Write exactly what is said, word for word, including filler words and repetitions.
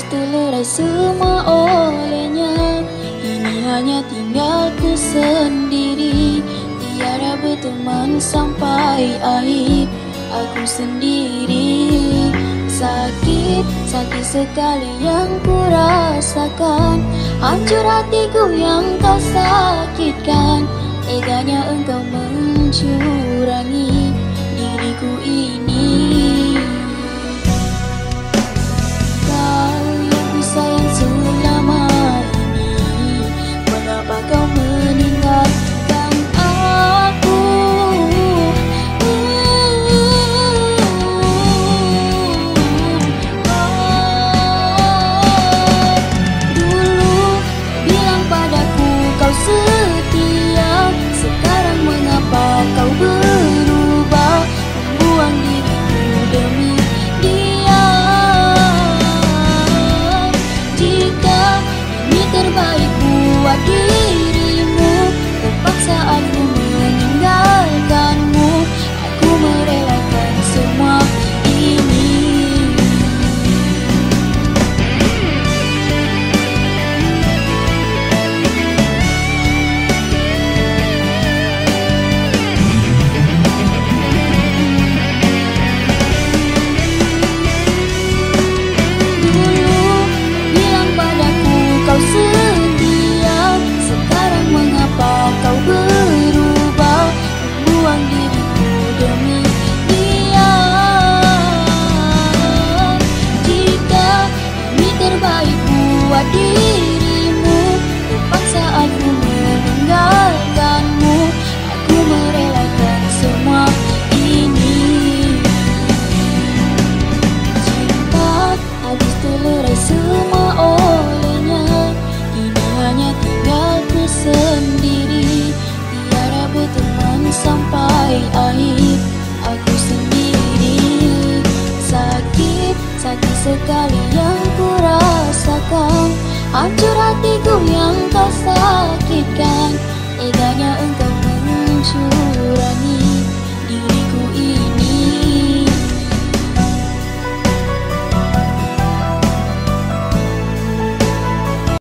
habis terlerai semua olehnya. Kini hanya tinggalku sendiri, tiada berteman sampai akhir. Aku sendiri, sakit, sakit sekali yang ku rasakan. Hancur hatiku yang kau sakitkan. Teganya engkau mencurangi diriku ini. Kau yang ku sayang selama ini, mengapa kau meninggalkan aku? Dulu bilang padaku kau setia, sekarang mengapa kau berubah, membuang diriku demi dia? Jika ini terbaik buat dirimu, terpaksa aku meninggalkanmu. Aku merelakan semua ini. Kau setia, sekarang mengapa kau berubah, membuang diriku demi dia? Jika ini terbaik buat dirimu, terpaksa aku meninggalkanmu. Aku merelakan semua ini. Cinta habis terlerai semua olehnya. Hanya tinggalku sendiri, tiada berteman sampai